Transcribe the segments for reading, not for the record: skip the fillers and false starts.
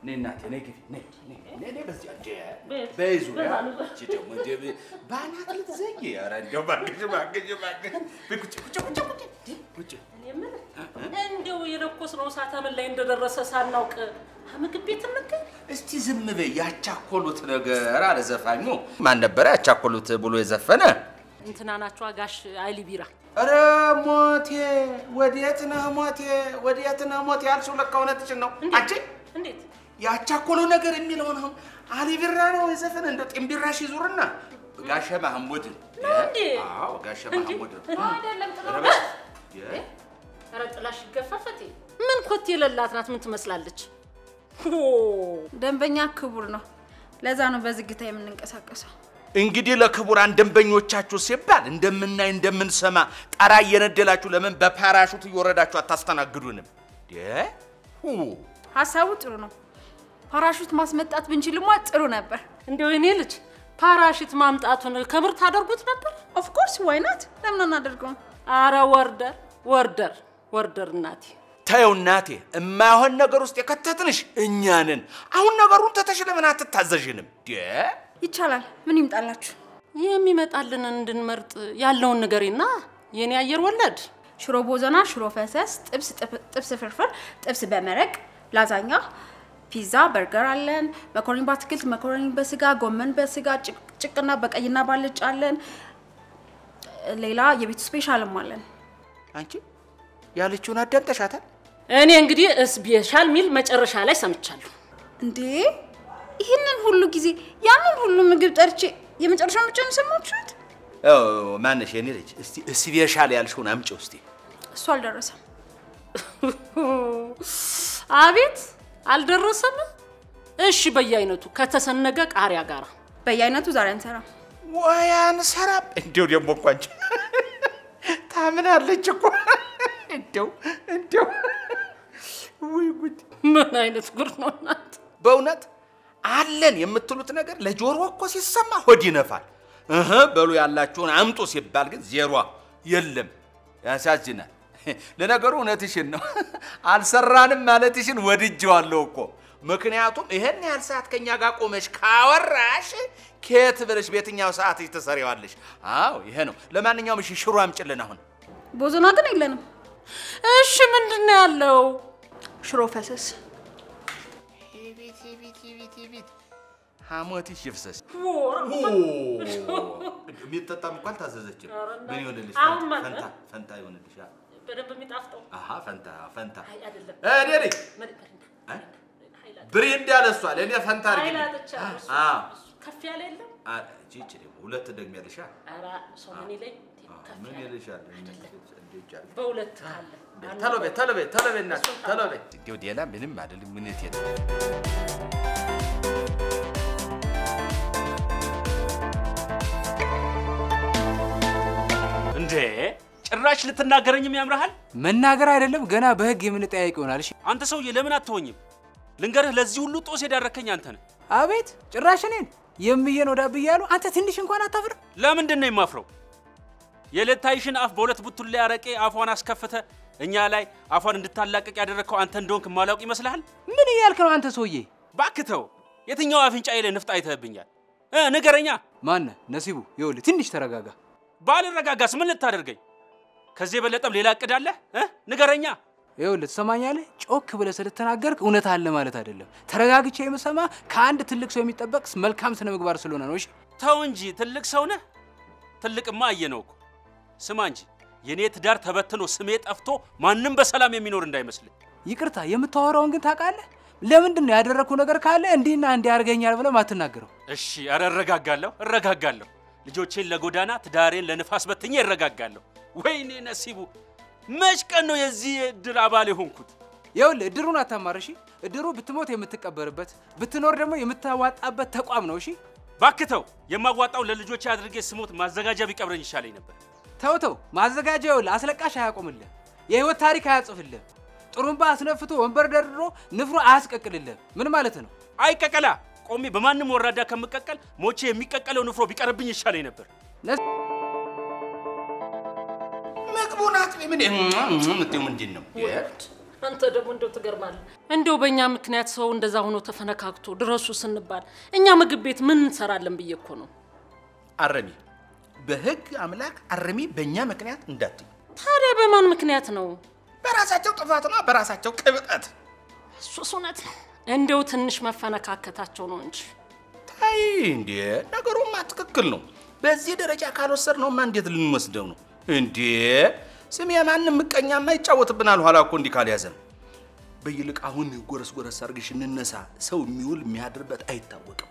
نيناتي نيجي ني بس أنتي بيزو يا شتى مدي بانات لتزيجي يا رجال باكش بيكوتش እንደው የለኮስነው ሰዓት ምን ላይ እንደደረሰ ሳናውቅ ምግብ ቤት እንገ እስቲ ዝም በይ ያቻኮሉት ነገር አለ ዘፋኙ ማን ነበር ያቻኮሉት ብሎ የዘፈነ እንትና ናቸው አጋሽ አይሊ ቢራ አረ ሞቴ ወዴት ነህ ሞቴ ያልሽው ለካ እውነትሽን ነው አንቺ እንዴት ያቻኮሉ ነገር የሚለው ነው አሊ ቢራ ነው የዘፈነ እንደው ጢምቢራሽ ይዙርና ጋሸ ማህሙድ እንዴ አዎ ጋሸ ማህሙድ አይደለም ጥሩ አረጥላሽ ገፈፈቴ ምን ኮት የለላት ናት ምን ትመስላለች ደንበኛ ክቡር ነው ለዛ ነው በዝግታ የምንንቀሳቀሰው እንግዲህ ለክቡራን ደንበኞቻችሁ ሲባል እንደምናይ እንደምንሰማ ጣራ እየነደላችሁ ለምን በፓራሹት እየወረዳችሁ አታስተናግዱንም ሐሳቡ ጥሩ ነው ፓራሹት ማስመጣት ብንችልማ ጥሩ ነበር እንደው እኔ ልጅ ፓራሹት ማምጣቱን ከምር ታደርጉት ነበር ኦፍ ኮርስ ዋይ ናት ለምን እናደርገው አረ ወርደር እናቴ ታየው እናቴ እማይሆን ነገር ውስጥ የከተትንሽ እኛንን አሁን ነገሩን ተተሽ ለምን አትታዘዥንም ይቻላል ምን ይምጣላችሁ የሚመጣልን እንድንመርጥ ያለውን ነገርና የኔ አየር ወለድ ሽሮ ቦዘና ሽሮ ፈሰስ ጥብስ ፍርፍር ጥብስ በመረቅ ላዛኛ ፒዛ በርገር አለን መኮረኒ በአትክልት መኮረኒ በስጋ ጎመን በስጋ ጭቅና በቀይና ባልጫ አለን ሌላ የቤቱ ስፔሻልም አለን አንቺ ያለችውን አዳምጠሻታል እኔ እንግዲህ ስፔሻል ሚል መጨረሻ ላይ ሰምቻለሁ እንዴ ይሄንን ሁሉ ጊዜ ያንን ሁሉ ምግብ ጠርቼ የመጨረሻው ብቻ ነው ሰማችሁት ማነሽ የኔ ልጅ እስቲ ስፔሻል ያልሽውን አምጪው እስቲ እሱ አልደረሰም አቤት አልደረሰም እሺ በየአይነቱ ከተሰነገ ቃሪያ ጋራ በየአይነቱ ዛሬ አንሰራ ወይ አንሰራ እንደው ደሞ እንኳን ታምናለች እኮ እንደው ወይ ጉድ ምን አይነት ጉድ ነው እናት በእውነት አለን የምትሉት ነገር ለጆሮ እኮ ሲሰማ ሆድ ይነፋል በሉ ያላችሁን አምጡ ሲባል ግን ዜሮ የለም ያሳዝናል ለነገሩ እውነትሽን ነው አልሰራንም ማለትሽን ወድጄዋለሁ እኮ ምክንያቱም ይሄን ያህል ሰዓት ከኛ ጋር ቆመሽ ካወራሽ ከየት ብለሽ በየትኛው ሰዓት ትሰሪዋለሽ አዎ ይሄ ነው ለማንኛውም እሺ ሽሮ አምጪልን አሁን ቦዘና ግን የለንም እሺ ምንድነው ያለው ሽሮ ፈሰስ ቤት ሐሞትሽ ይፍሰስ ሚጠጣም እንኳን ታዘዘች ምን ይሆንልሽ ፈንታ ይሆንልሽ በደንብ የሚጣፍጠው አሃ ፈንታ አይ አይደለም እኔ ብሪንዳ ለሷ ለኔ ፈንታ አርጊ ከፍ ያለ የለም እቺ ደግሞ ሁለት ደግሞ ያለሽ አራ ሶማኔ ላይ ምን ይልሻል እንዴት በሁለት ካለ ተለበና እንዴው ዲያላ ምንም አይደለም ምን ይተት እንዴ ጭራሽ ልትናገረኝም ያምራሃል መናገር አይደለም ገና በህግ የምንጠያየቅ ይሆናል እሺ አንተ ሰውዬ ለምን አትሆኝም ልንገርህ ለዚህ ሁሉ ጦስ የዳረከኝ አንተ ነህ አቤት ጭራሽ እኔን የምየን ወዳብያሉ አንተ ትንሽ እንኳን አታፍር ለምንድን ነው የማፍረው የለታይሽን አፍ በሁለት ቡቱል ላይ አረቄ አፏን አስከፈተ እኛ ላይ አፏን እንድታላቀቅ ያደረከው አንተ እንደሆንክ ማላውቅ ይመስልሃል ምን ይያልክ ነው አንተ ሰውዬ ባክተው የትኛው አፍንጫዬ ላይ ንፍጥ አይተህብኛል ንገረኛ ማን ነሲቡ ይኸውልህ ትንሽ ተረጋጋ ባልረጋጋስ ምን ልታደርገኝ ከዚህ በለጠም ሌላ እቅድ አለ ንገረኛ ይኸውልህ ትሰማኛለህ ጮክ ብለህ ስለተናገርክ እውነት አለ ማለት አይደለም ተረጋግቼ የምሰማ ከአንድ ትልቅ ሰው የሚጠበቅ መልካም ስነ ምግባር ስለሆነ ነው እሺ ተው እንጂ ትልቅ ሰው ነህ ትልቅማ አየነው እኮ ስማ እንጂ የኔ ትዳር ተበትኖ ስሜ ጠፍቶ ማንንም በሰላም የሚኖር እንዳይመስል ይቅርታ የምታወራውን ግን ታውቃለህ ለምንድን ነው ያደረኩ ነገር ካለ እንዲና እንዲያርገኛል ብለህ ማትናገረው እሺ እረጋጋለሁ ልጆቼን ለጎዳና ትዳሬን ለንፋስ በትኜ እረጋጋለሁ ወይኔ ነሲቡ መች ቀን ነው የዚህ እድር አባል የሆንኩት ይኸውልህ እድሩን አታማርሺ እድሩ ብትሞት የምትቀበርበት ብትኖር ደግሞ የምታዋጣበት ተቋም ነው እሺ ባክተው የማዋጣው ለልጆቼ አድርጌ ስሞት ማዘጋጃ ቢቀብረኝ ይሻለኝ ነበር ተው ማዘጋጃ ይኸውልህ አስለቃሽ አያቆምልህ የህይወት ታሪክ አያጽፍልህ ጥሩምባ አስነፍቶ ወንበር ደርድሮ ንፍሮ አያስቀቅልልህ ምን ማለት ነው አይቀቀላ ቆሜ በማንም ወራዳ ከመቀቀል ሞቼ የሚቀቀለው ንፍሮ ቢቀርብኝ ይሻለኝ ነበር መግቡናት ምን ምንድነው አንተ ደግሞ እንደው ትገርማለህ። እንደው በእኛ ምክንያት ሰው እንደዛ ሆኖ ተፈነካክቶ ድረሱ ስንባል እኛ ምግብ ቤት ምን እንሰራለን ብዬ እኮ ነው። አረሚ በህግ አምላክ አረሚ በእኛ ምክንያት እንዳትይ። ታዲያ በማን ምክንያት ነው? በራሳቸው ጥፋት ነው፣ በራሳቸው ቅብጠት። እሱስ እውነት ነው። እንደው ትንሽ መፈነካከታቸው ነው እንጂ። ታይ እንዴ ነገሩማ ትክክል ነው። በዚህ ደረጃ ካልወሰድነውማ እንዴት ልንወስደው ነው እንዴ? ስም የማንም ምቀኛማ ይጫወትብናል ኋላ እኮ እንዲህ ካልያዘን። በይልቅ አሁን ጎረስ አርግሽ እንነሳ። ሰው የሚውል የሚያድርበት አይታወቅም።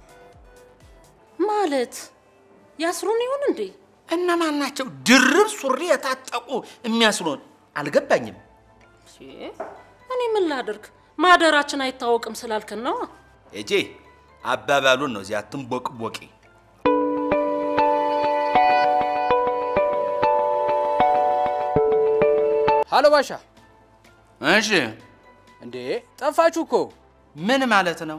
ማለት ያስሩን ይሁን እንዴ? እነማን ናቸው ድርብ ሱሪ የታጠቁ የሚያስሩን? አልገባኝም። እኔ ምን ላድርግ? ማደራችን አይታወቅም ስላልከን ነው። እጄ አባባሉን ነው እዚያ አትንቦቅቦቂ። ሃሎ ባሻ። እሺ እንዴ ጠፋችሁ እኮ። ምን ማለት ነው?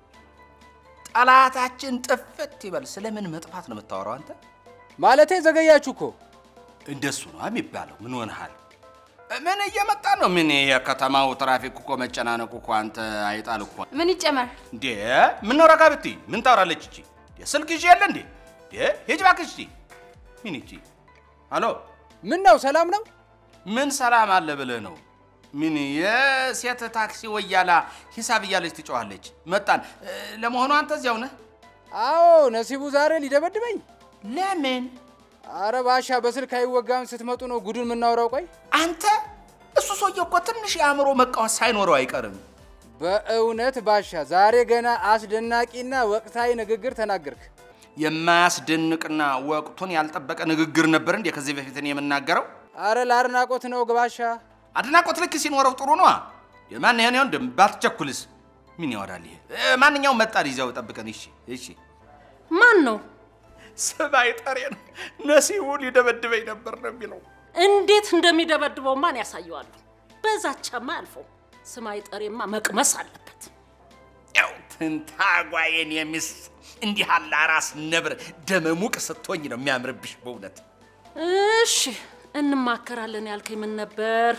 ጠላታችን ጥፍት ይበል። ስለምን መጥፋት ነው የምታወራው አንተ? ማለቴ ዘገያችሁ እኮ። እንደሱ ነው የሚባለው። ምን ሆነሃል? ምን እየመጣ ነው? ምን የከተማው ትራፊክ እኮ መጨናነቁ እኮ አንተ አይጣል እኮ። ምን ይጨመር እንዴ? ምን ነው ረጋ ብትይ ምን ታወራለች እቺ? ስልክ ይዤ ያለ እንዴ? ሂጅ እባክሽ እቺ። ምን እቺ? አሎ ምን ነው ሰላም ነው? ምን ሰላም አለ ብለህ ነው? ምን የሴት ታክሲ ወያላ ሂሳብ እያለች ትጮኻለች። መጣን። ለመሆኑ አንተ እዚያው ነህ? አዎ ነሲቡ ዛሬ ሊደበድበኝ። ለምን? አረ ባሻ በስልክ አይወጋም ስትመጡ ነው ጉዱን የምናወራው። ቆይ አንተ እሱ ሰውዬ እኮ ትንሽ የአእምሮ መቃወስ ሳይኖረው አይቀርም። በእውነት ባሻ ዛሬ ገና አስደናቂና ወቅታዊ ንግግር ተናገርክ። የማያስደንቅና ወቅቱን ያልጠበቀ ንግግር ነበር እንዴ ከዚህ በፊት እኔ የምናገረው? አረ ለአድናቆት ነው ባሻ። አድናቆት ልክ ሲኖረው ጥሩ ነው። የማን ይሄን ይሁን ባትቸኩልስ ምን ያወራል ይሄ? ማንኛውም መጣል ይዘው ጠብቀን። እሺ ማን ነው? ሰባይ ጠሬን ነሲቡ ሊደበድበኝ ነበር ነው የሚለው። እንዴት እንደሚደበድበው ማን ያሳየዋል? በዛቻማ አልፈው ሰማይ ጠሬማ መቅመስ አለበት። ያው ትንታጓዬን የሚስ እንዲህ አለ ራስ ነብር ደመሙቅ ስትሆኝ ነው የሚያምርብሽ በእውነት። እሺ እንማከራለን ያልከኝ ምን ነበር?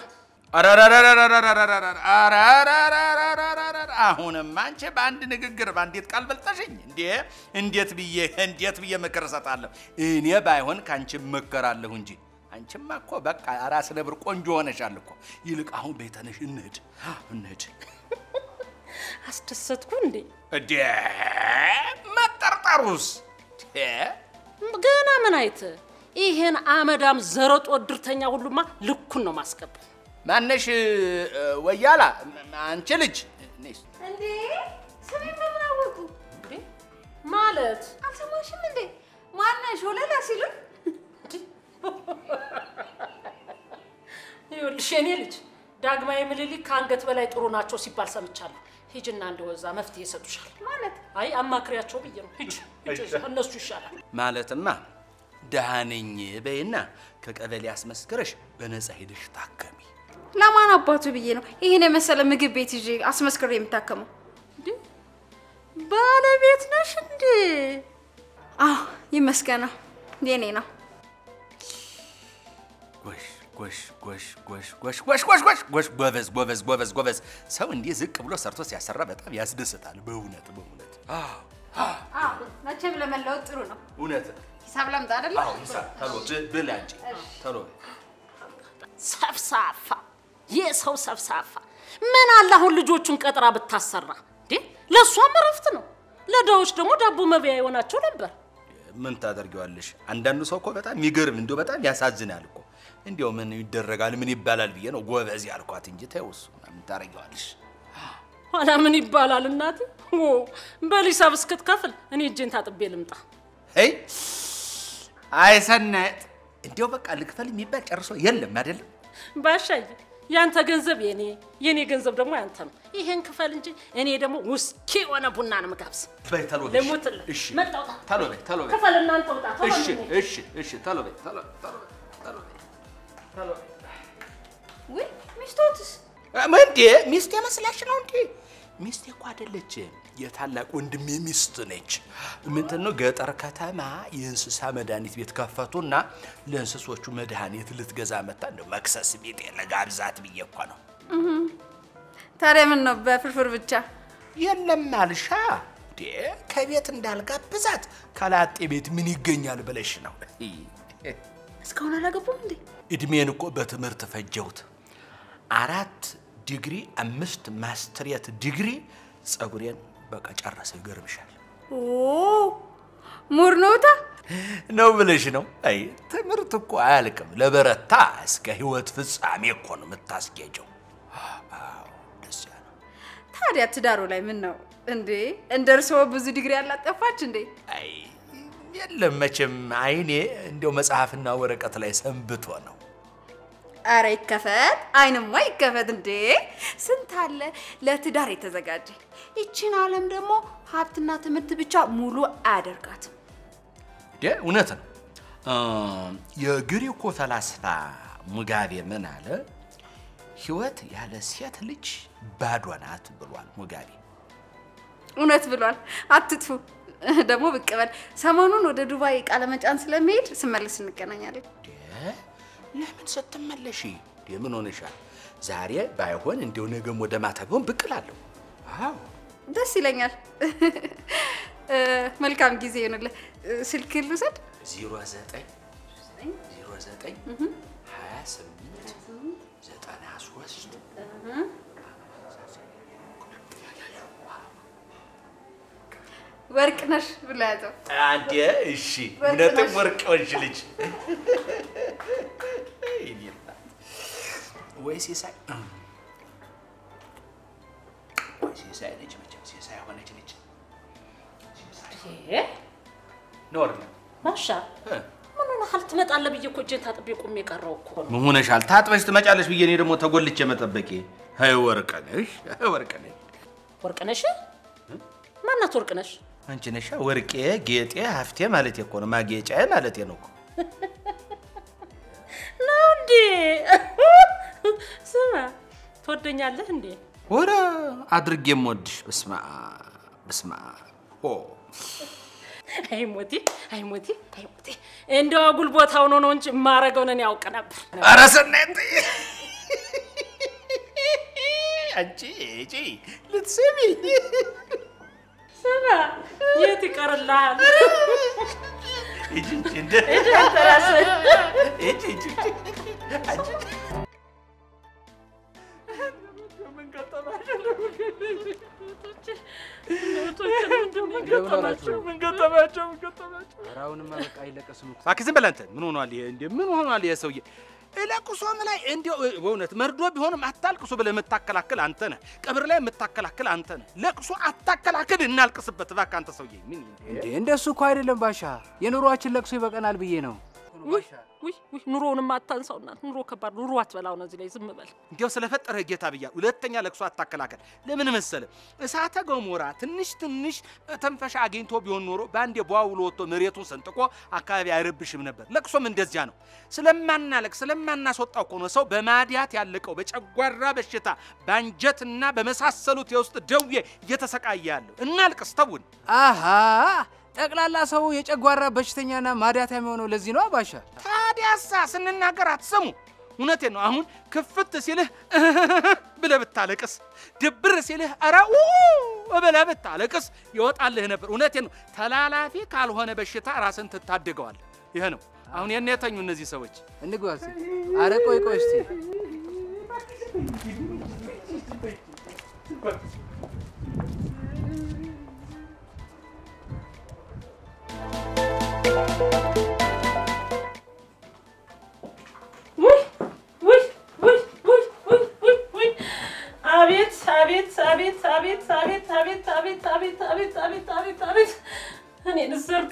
አሁንም አንቺ በአንድ ንግግር በአንዲት ቃል በልጠሽኝ እንዴት ብዬ ምክር እሰጣለሁ? እኔ ባይሆን ካንቺ መከራለሁ እንጂ አንቺማ እኮ በቃ ራስ ነብር ቆንጆ ሆነሻል እኮ። ይልቅ አሁን ቤተነሽ እንሂድ። አስደሰትኩ እንዴ? መጠርጠሩስ ገና ምን አይተ? ይሄን አመዳም ዘረጦ ድርተኛ ሁሉማ ልኩን ነው ማስቀበል። ማነሽ ወያላ አንቺ ልጅ እንዴ? ስሜን በምን አወቁ? እንዴ ማለት አልሰማሽም እንዴ? ማነሽ ወለላ ሲሉ ይኸውልሽ የኔ ልጅ ዳግማዊ ምኒልክ ከአንገት በላይ ጥሩ ናቸው ሲባል ሰምቻለሁ። ሂጅና እንደወዛ መፍትሄ ይሰጡሻል። ማለት አይ አማክሪያቸው ብዬ ነው። ሂጅ እነሱ ይሻላል። ማለትማ ደሃነኝ በይና ከቀበሌ አስመስክረሽ በነፃ ሄደሽ ታከሚ። ለማን አባቱ ብዬ ነው ይሄን የመሰለ ምግብ ቤት ይዤ አስመስክሬ የምታከመው? እንዴ ባለቤት ነሽ እንዴ? አዎ ይመስገና የኔ ነው። ጎበዝ። ሰው እንዲህ ዝቅ ብሎ ሰርቶ ሲያሰራ በጣም ያስደስታል በእውነት። መቼም ለመለወጥ ጥሩ ነው። እውነት ሂሳብ ላምጣ አይደል? አዎ ሂሳብ ተሎ ብላ እንጂ ተሎ። ሰፍሳፋ የሰው ሰፍሳፋ ምን አለ አሁን ልጆቹን ቀጥራ ብታሰራ እንዴ? ለሷም እረፍት ነው፣ ለዳዎች ደግሞ ዳቦ መብያ ይሆናቸው ነበር። ምን ታደርጊዋለሽ? አንዳንዱ ሰው እኮ በጣም ይገርም እንደው በጣም ያሳዝናል እኮ። እንዴው ምን ይደረጋል ምን ይባላል ብዬ ነው ጎበዝ ያልኳት እንጂ ተውስ ምን ታረጋዋለሽ? ኋላ ምን ይባላል እናት? በሊሳብ እስክትከፍል እኔ እጄን ታጥቤ ልምጣ። አይ ሰናይት እንዴው በቃ ልክፈል የሚባል ጨርሶ የለም አይደለም? ባሻይ ያንተ ገንዘብ የኔ ገንዘብ ደግሞ ያንተ ነው። ይሄን ክፈል እንጂ እኔ ደግሞ ውስኪ ሆነ ቡና ነው መጋብስ። በይ ተሎ በይ። ለሞትልህ እሺ መጣውታ ተሎ በይ። ክፈል እናንተ ወጣ። እሺ ተሎ በይ። ወይ ሚስቶትስ? ምንዴ ሚስት የመስላሽ ነው እንዴ? ሚስቴ እኮ አይደለችም፣ የታላቅ ወንድሜ ሚስት ነች። ምንድን ነው ገጠር ከተማ የእንስሳ መድኃኒት ቤት ከፈቱና ለእንስሶቹ መድኃኒት ልትገዛ መጣ። እንደው መክሰስ ቤት ለጋብዛት ብዬ እኮ ነው። ታዲያ ምን ነው በፍርፍር ብቻ? የለም አልሻ ከቤት እንዳልጋብዛት ካላጤ ቤት ምን ይገኛል ብለሽ ነው? እስካሁን አላገቡም እንዴ? እድሜን እኮ በትምህርት ፈጀሁት 4 ዲግሪ 5 ማስተርያት ዲግሪ ጸጉሬን በቃ ጨረሰ ይገርምሻል። ሙርኖታ ነው ብለሽ ነው? አይ ትምህርት እኮ አያልቅም ለበረታ እስከ ህይወት ፍጻሜ እኮ ነው የምታስጌጀው። ደስ ያለ ታዲያ ትዳሩ ላይ ምን ነው እንዴ? እንደርሶ ብዙ ዲግሪ ያላጠፋች እንዴ? አይ የለም መቼም አይኔ እንደው መጽሐፍና ወረቀት ላይ ሰንብቶ ነው። አረ ይከፈት አይንማ ይከፈት እንዴ! ስንት አለ ለትዳር የተዘጋጀ። ይቺን ዓለም ደግሞ ሀብትና ትምህርት ብቻ ሙሉ አያደርጋትም። እውነት ነው። የግሪኮ ፈላስፋ ሙጋቤ ምን አለ? ህይወት ያለ ሴት ልጅ ባዶ ናት ብሏል ሙጋቤ። እውነት ብሏል። አትጥፉ ደግሞ ብቅ በል። ሰሞኑን ወደ ዱባይ ቃለ መጫን ስለሚሄድ ስመለስ እንገናኛለን። ለምን ስትመለሺ? ምን ሆነሻል? ዛሬ ባይሆን እንደው ነገም ወደ ማታ ቢሆን ብቅ እላለሁ። አዎ ደስ ይለኛል። መልካም ጊዜ ይሁንልህ። ስልክ ልውሰድ? 09 28 ወርቅ ነሽ ብሎ ያዘው። አንዴ እሺ፣ እውነትም ወርቅ ወንሽ ልጅ ወይ ሲሳይ ልጅ መቼም ሲሳይ ሆነች ልጅ ኖር ነው ማሻ ምን ሆነሃል? ትመጣለህ ብዬ እኮ እጄን ታጥቤ ቆሜ ቀረው እኮ ነው። ምን ሆነሻል? ታጥበሽ ትመጫለሽ ብዬ እኔ ደግሞ ተጎልቼ መጠበቄ። አይ ወርቅነሽ ወርቅነሽ ማናት ወርቅነሽ? አንቺ ነሻ ወርቄ ጌጤ ሀፍቴ ማለት እኮ ነው። ማጌጫዬ ማለት ነው እኮ ነው እንዴ? ስማ ትወደኛለህ እንዴ? ወራ አድርጌም ወድሽ። በስማ ኦ አይሞቲ እንደው አጉል ቦታው ነው እንጂ ማረገው ነን ያውቅ ነበር። ኧረ ሰናይት አንቺ ልትሰሚ ስማ የት ይቀርልሃል? እጂ እንደ ተራስ እጂ አንቺ ምን ገጠማሽ? ምን ገጠማቸው? አራውንማ በቃ አይለቀስም እኮ። አክዝም በላንተ ምን ሆኗል ይሄ? እንዴ ምን ሆኗል ይሄ ሰውዬ? ለቅሶም ላይ እንዴው በእውነት መርዶ ቢሆንም አታልቅሱ ብለህ የምታከላክል አንተ ነህ። ቀብር ላይ የምታከላክል አንተ ነህ። ለቅሶ አታከላክል፣ እናልቅስበት እባክህ አንተ ሰውዬ። ምን እንዴ እንደሱ እኮ አይደለም ባሻ፣ የኑሮአችን ለቅሶ ይበቀናል ብዬ ነው። ውይ ኑሮውንም አታንሳውና ኑሮ ከባድ ኑሮ አትበላው ነው። እዚህ ላይ ዝም በል እንዴው ስለፈጠረህ ጌታ ብያ። ሁለተኛ ለቅሶ አታከላከል። ለምን መሰለህ? እሳተ ገሞራ ትንሽ ተንፈሻ አግኝቶ ቢሆን ኖሮ ባንዴ በዋውሎ ወጥቶ መሬቱን ሰንጥቆ አካባቢ አይረብሽም ነበር። ለቅሶም እንደዚያ ነው። ስለማናስወጣው እኮ ነው ሰው በማዲያት ያለቀው፣ በጨጓራ በሽታ ባንጀትና በመሳሰሉት የውስጥ ደዌ እየተሰቃየ ያለው። እናልቅስ ተውን። አሃ ጠቅላላ ሰው የጨጓራ በሽተኛና ማዲያት የሚሆነው ለዚህ ነው ባሻ። ታዲያሳ ስንናገር አትሰሙ። እውነቴን ነው። አሁን ክፍት ሲልህ ብለህ ብታለቅስ፣ ድብር ሲልህ አራው ብለህ ብታለቅስ ይወጣልህ ነበር። እውነቴን ነው። ተላላፊ ካልሆነ በሽታ ራስን ትታደገዋለህ። ይሄ ነው አሁን የኔ የተኙ እነዚህ ሰዎች። እንግባ እስቲ። አረ ቆይ እስቲ አቤት እኔ ልዘርጋ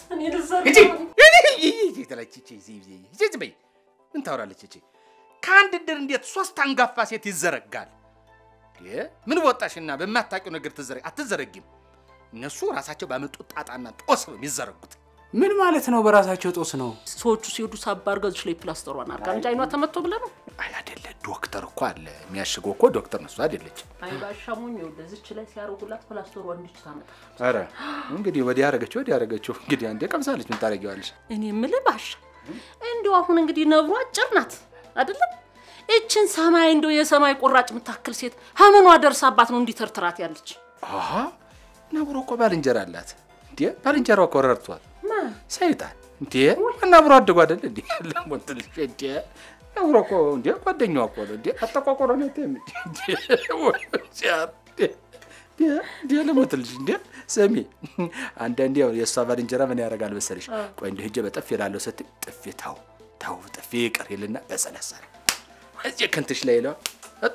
ምን ታወራለች እቺ? ከአንድ ድር እንዴት 3 አንጋፋ ሴት ይዘረጋል? ምን ወጣሽና በማታውቂው ነገር አትዘረጊም? እነሱ ራሳቸው ባመጡት ጣጣና ጦስ ነው የሚዘረጉት። ምን ማለት ነው? በራሳቸው ጦስ ነው። ሰዎቹ ሲሄዱ ሳባርጋዝ ላይ ፕላስተሯን አርጋ እንጂ አይኗ ተመቶ ብለ ነው። አይ አይደለ ዶክተር እኮ አለ የሚያሽገው እኮ ዶክተር ነው አይደለች? አይ ባሻሙኝ ወደዚች ላይ ሲያረጉላት ፕላስተሯን እንዲች ታመጣ። አረ እንግዲህ ወዲያ ያረገችው እንግዲህ አንዴ ቀምሳለች። ምን ታረጊዋለሽ? እኔ የምልህ ባሻ እንደው አሁን እንግዲህ ነብሩ አጭር ናት አይደለም? እችን ሰማይ እንደው የሰማይ ቆራጭ ምታክል ሴት ሀመኗ ደርሳባት ነው እንዲተርትራት ያለች አሃ ነብሮ እኮ ባልንጀራ አላት እንዴ ባልንጀራው እኮ ረርቷል ሰይጣን እንዴ ነብሮ አድጓ አይደል እንዴ ለሞትል እንዴ ነብሮ እኮ እንዴ ጓደኛው እኮ እንዴ አጠቋቆረ ነው እንዴ ሲያር እንዴ ለሞትል እንዴ ሰሚ አንዳንዴ የሷ ባልንጀራ ምን ያረጋል መሰለሽ ቆይ እንደ ሄጀ በጥፍ ይላል ሰት ጥፍ ታው ጥፍ ይቀር ይልና በሰለሰለ እዚህ ከንትሽ ላይ ነው እጧ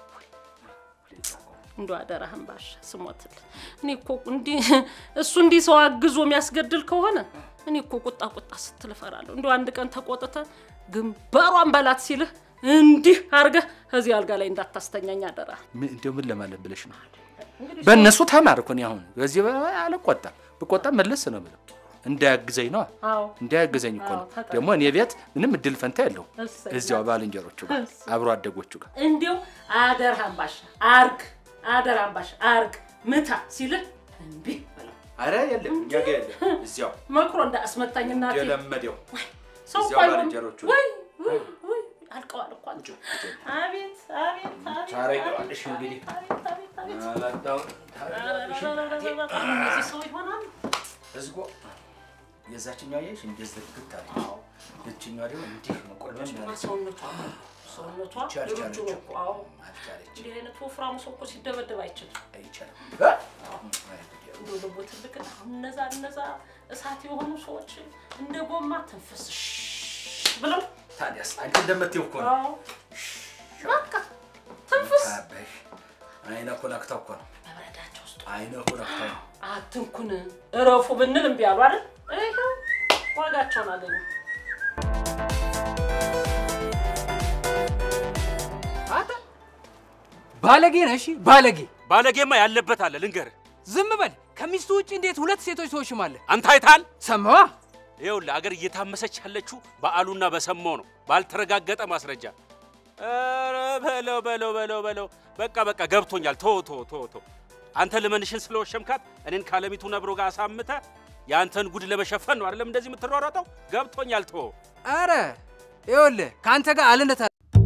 እንዶ አደራህን ባሽ ስሞትል እኔ እኮ እንዲ እሱ እንዲ ሰው አግዞ የሚያስገድል ከሆነ እኔ እኮ ቁጣ ስትል ፈራለሁ እንዶ አንድ ቀን ተቆጥተ ግንባሯን በላት ሲልህ እንዲህ አርገህ እዚህ አልጋ ላይ እንዳታስተኛኝ አደራ እንደው ምን ለማለት ብለሽ ነው በእነሱ ተማርኩኝ አሁን በዚህ አልቆጣም በቆጣም መለስ ነው ብለው እንዳያግዘኝ ነው እንዳያግዘኝ እኮ ነው ደግሞ እኔ ቤት ምንም እድል ፈንታ የለው እዚያው ባልንጀሮቹ ጋር አብሮ አደጎቹ ጋር እንዴው አደራህን ባሽ አርግ ምታ ሲልህ እንቢ በለው አረ የለም ያገ የለም እዚያው መክሮ እንዳስመታኝ እናቴ የለመደው ሰው ባልንጀሮቹ ወይ አልቀዋል እኮ አንቺ አቤት ታረጋለሽ እንግዲህ አላጣው እዚህ ሰው ይሆናል እዝጎ የዛችኛው ያይሽ እንደዚህ ግታል እቺኛው ደግሞ እንዲህ መቆልመን ማለት ሰውነቷ ልጅ ነው አው አልቻለች እንዴ አይነት ወፍራም ሰው እኮ ሲደበደብ አይችልም እንደው ትልቅ እነዛ እሳት የሆኑ ሰዎች እንደ ጎማ ተንፈስሽ ብለው ታዲያስ አንቺ እንደምትይው እኮ ነው በቃ ተንፈስ አይና ኮላክታው እኮ ነው በበረዳቸው ውስጥ አይና ኮላክታው አትንኩን እረፉ ብንል እምቢ አሉ አይደል ይሄው ዋጋቸውን አገኙ አታ ባለጌ ነሽ ባለጌማ ያለበት አለ ልንገርህ ዝም በል ከሚስቱ ውጪ እንዴት ሁለት ሴቶች ተወሽማለ አንተ አይታል ሰማዋ ይኸውልህ አገር እየታመሰች ያለችው በአሉና በሰማው ነው ባልተረጋገጠ ማስረጃ ኧረ በለው በቃ ገብቶኛል ቶ አንተ ለመንሽን ስለወሸምካት እኔን ካለሚቱ ነብሮ ጋር አሳምተ ያንተን ጉድ ለመሸፈን ነው አይደለም እንደዚህ የምትሯሯጠው ገብቶኛል ቶ አረ ይኸውልህ ካንተ ጋር አልነታ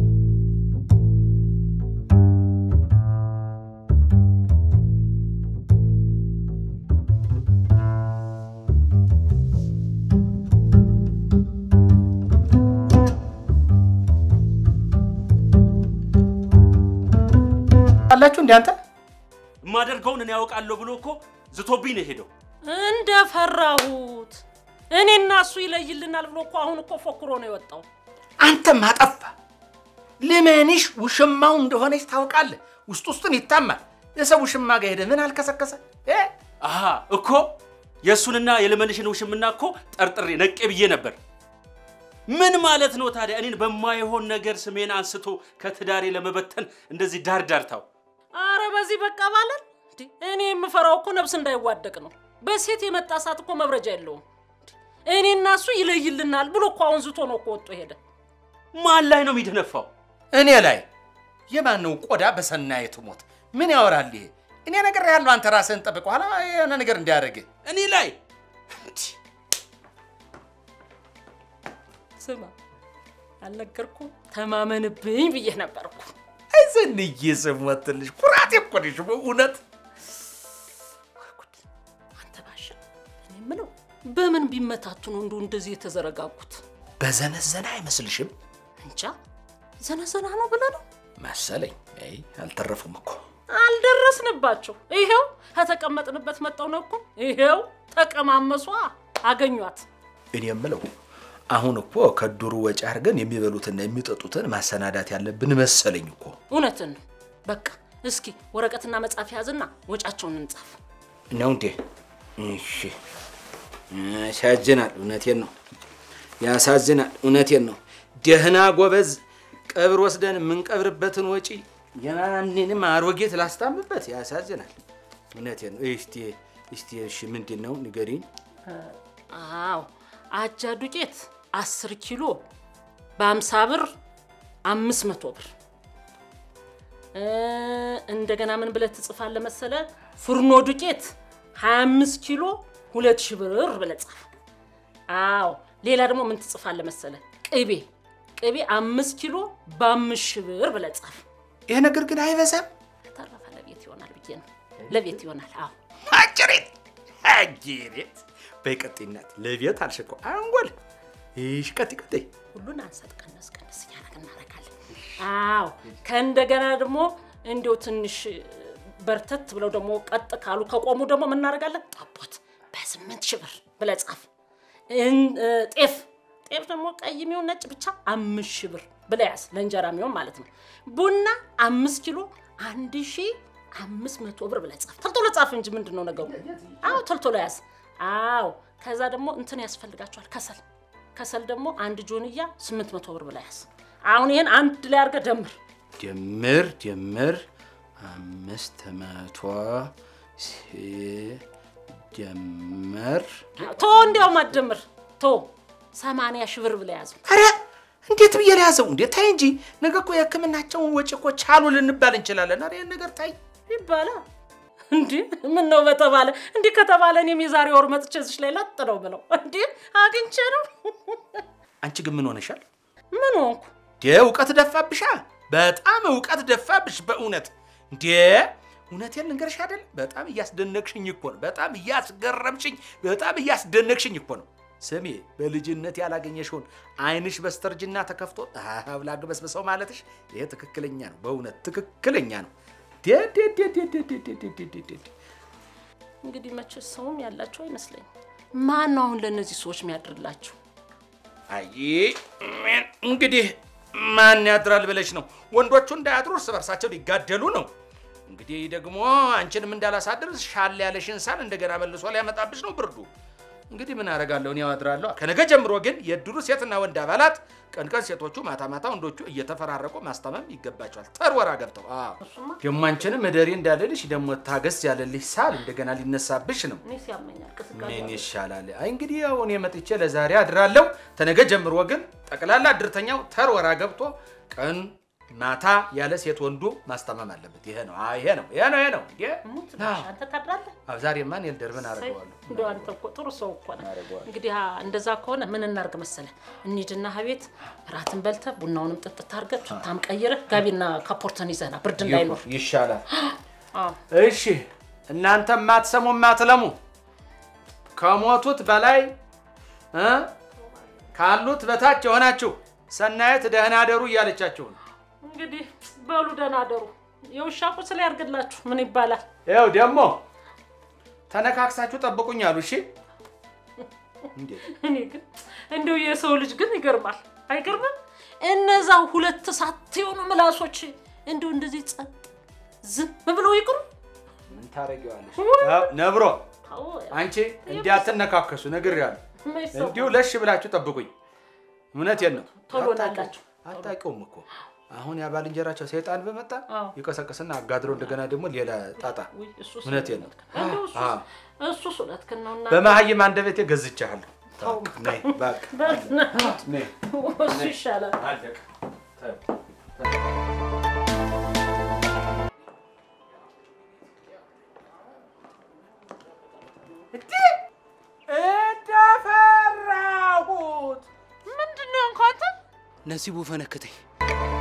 አላችሁ እንዴ አንተ ማደርገውን እኔ ያውቃለሁ ብሎ እኮ ዝቶብኝ ነው ሄደው እንደፈራሁት እኔና እሱ ይለይልናል ብሎ እኮ አሁን እኮ ፎክሮ ነው የወጣው አንተ ማጠፋ ለማንሽ ውሽማው እንደሆነች ታውቃለህ ውስጡን ይታማል የሰው ውሽማ ጋር ሄደ ምን አልከሰከሰ አሃ እኮ የሱንና የለመንሽን ውሽምና እኮ ጠርጥሬ ነቄ ብዬ ነበር ምን ማለት ነው ታዲያ እኔን በማይሆን ነገር ስሜን አንስቶ ከትዳሬ ለመበተን እንደዚህ ዳርታው አረ በዚህ በቃ ባለን እኔ የምፈራው እኮ ነብስ እንዳይዋደቅ ነው በሴት የመጣ ሰዓት እኮ መብረጃ የለውም እኔና እሱ ይለይልናል ብሎ እኮ አሁን ዝቶ ነው እኮ ወጥቶ ሄደ ማን ላይ ነው የሚደነፋው እኔ ላይ የማን ነው ቆዳ በሰናይቱ ሞት ምን ያወራል ይሄ እኔ ነገር ያለው አንተ ራስህን ጠብቅ ኋላ የሆነ ነገር እንዲያደርግ እኔ ላይ ስማ አልነገርኩ ተማመንብኝ ብዬ ነበርኩ አይዘንዬ ሰሞትልሽ ኩራት ይቆድሽ በእውነት አንተ ባሽ እኔ ምነው በምን ቢመታቱ ነው እንደዚህ የተዘረጋጉት በዘነዘና አይመስልሽም እንጃ ዘነዘና ነው ብለህ ነው መሰለኝ አይ አልተረፉም እኮ አልደረስንባቸው ይሄው ተቀመጥንበት መጣው ነው እኮ ይሄው ተቀማመሷ አገኙት እኔ የምለው አሁን እኮ ከዱሩ ወጪ አርገን የሚበሉትና የሚጠጡትን ማሰናዳት ያለብን መሰለኝ እኮ እውነትን በቃ እስኪ ወረቀትና መጻፍ ያዝና ወጫቸውን እንጻፍ ነው እንዴ እሺ ያሳዝናል እውነቴን ነው ያሳዝናል እውነቴን ነው ደህና ጎበዝ ቀብር ወስደን ምን ቀብርበትን ወጪ ያንንም አሮጌት ላስታምበት ያሳዝናል እውነቴን ነው እስቲ እሺ ምንድነው ንገሪኝ አው አጃ ዱቄት 10 ኪሎ በ50 ብር 500 ብር እንደገና ምን ብለህ ትጽፋለህ መሰለ ፍርኖ ዱቄት 25 ኪሎ 2000 ብር ብለህ ጻፍ አው ሌላ ደግሞ ምን ትጽፋለህ መሰለ ቅቤ ቅቤ 5 ኪሎ በ5 ሺህ ብር ብለህ ጻፍ። ይሄ ነገር ግን አይበዛም? ተረፈ ለቤት ይሆናል ብዬ ነው። ለቤት ይሆናል። አዎ አጅሬት በቀጥይነት ለቤት አልሽኮ አንጎል እሺ ቀጥይ ሁሉን አንሰጥ ቀነስ እያደረግን እናደርጋለን። አዎ ከእንደገና ደግሞ እንዲው ትንሽ በርተት ብለው ደግሞ ቀጥ ካሉ ከቆሙ ደግሞ ምን እናደርጋለን? ጠቦት በ8 ሺህ ብር ብለህ ጻፍ። ጤፍ ደግሞ ቀይ የሚሆን ነጭ ብቻ 5 ሺህ ብር ብለህ ያዝ። ለእንጀራ የሚሆን ማለት ነው። ቡና 5 ኪሎ 1500 ብር ብለህ ጻፍ። ቶሎ ጻፍ እንጂ ምንድነው ነገሩ? አዎ ቶሎ ያዝ። አዎ ከዛ ደግሞ እንትን ያስፈልጋቸዋል ከሰል ደግሞ 1 ጆንያ 800 ብር ብለህ ያዝ። አሁን ይሄን አንድ ላይ አድርገህ ደምር 500 ሲደመር እንዲያው ማደምር 80 ሺህ ብር ብለህ ያዝ። አረ እንዴት ብዬ ያዘው? እንዴት ታይ እንጂ ነገ እኮ የሕክምናቸውን ወጪ እኮ ቻሉ ልንባል እንችላለን። አረ ይሄን ነገር ታይ ይባላል እንዴ? ምን ነው በተባለ እንዴ ከተባለ እኔም የዛሬ ወር መጥቼ እዚህ ላይ ላጥረው ብለው እንዴ አግኝቼ ነው። አንቺ ግን ምን ሆነሻል? ምን ሆንኩ? እውቀት ደፋብሻ። በጣም እውቀት ደፋብሽ በእውነት እንዴ። እውነቴን ልንገርሽ አይደል? በጣም እያስደነቅሽኝ እኮ ነው። በጣም እያስገረምሽኝ፣ በጣም እያስደነቅሽኝ እኮ ነው። ስሚ በልጅነት ያላገኘሽውን አይንሽ በስተርጅና ተከፍቶ አብላግበስበሰው ማለትሽ ይሄ ትክክለኛ ነው። በእውነት ትክክለኛ ነው። እንግዲህ መቼ ሰውም ያላችሁ አይመስለኝ። ማን ነው አሁን ለነዚህ ሰዎች የሚያድርላችሁ? አይ እንግዲህ ማን ያድራል ብለሽ ነው? ወንዶቹ እንዳያድሩ እርስ በርሳቸው ሊጋደሉ ነው። እንግዲህ ደግሞ አንቺንም እንዳላሳድር ሻል ያለሽን ሳል እንደገና መልሶ ሊያመጣብሽ ነው ብርዱ። እንግዲህ ምን አደርጋለሁ? እኔ አድራለሁ። ከነገ ጀምሮ ግን የድሩ ሴትና ወንድ አባላት ቀን ሴቶቹ ማታ ወንዶቹ እየተፈራረቁ ማስተማም ይገባቸዋል። ተርወራ ገብተው ደግሞ አንቺንም መደሪ እንዳለልሽ ደግሞ ታገስ ያለልሽ ሳል እንደገና ሊነሳብሽ ነው። እኔ ሲያመኛል ቅስቃሴ ምን ይሻላል? አይ እንግዲህ ያው እኔ መጥቼ ለዛሬ አድራለሁ። ተነገ ጀምሮ ግን ጠቅላላ ድርተኛው ተርወራ ገብቶ ቀን ማታ ያለ ሴት ወንዱ ማስተማም አለበት። ይሄ ነው እንዴ? አንተ ታድራለህ? ዛሬ ማን የልደርብን አረጋዋለሁ። እንደው አንተ እኮ ጥሩ ሰው እኮ ነህ። እንግዲህ እንደዛ ከሆነ ምን እናርግ መሰለህ? እንሂድና ቤት ራትን በልተህ ቡናውንም ጥጥት አድርገህ ቱታም ቀይረህ ጋቢና ካፖርተን ይዘና ብርድ እንዳይኖር ይሻላል። እሺ እናንተ ማትሰሙ ማትለሙ ከሞቱት በላይ ካሉት በታች የሆናችሁ ሰናየት ደህና አደሩ እያለቻችሁ ነው። እንግዲህ በሉ ደህና አደሩ። የውሻ ቁስል ያርግላችሁ ምን ይባላል? ይኸው ደግሞ ተነካክሳችሁ ጠብቁኝ አሉ። እሺ እንዴ እኔ ግን እንደው የሰው ልጅ ግን ይገርማል። አይገርምም? እነዛ ሁለት ሳት የሆኑ ምላሶች እንደው እንደዚህ ጸጥ ዝም ብለው ይቅሩ። ምን ታረጊዋለሽ? ነብሮ አንቺ እንዲያተነካከሱ ነግሬያለሁ። እንዲሁ ለሽ ብላችሁ ጠብቁኝ። እውነቴን ነው። ቶሎ ናላችሁ። አታውቂውም እኮ አሁን ያ ባልንጀራቸው ሰይጣን በመጣ ይቀሰቅስና አጋድሮ እንደገና ደግሞ ሌላ ጣጣ። እውነቴን ነው። እሱ ሱለትከን ነውና በመሀይም አንደበቴ ገዝቻለሁ። ነይ ባክ ነይ እሱ ይሻላል። አለቀ። ምንድነው እንኳን ነሲቡ ፈነከተኝ።